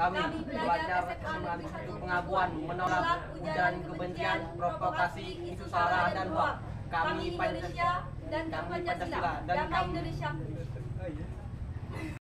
Kami belajar untuk pengakuan, menolak ujaran kebencian, provokasi, isu sara dan hoak. Kami Pancasila dan kami Indonesia.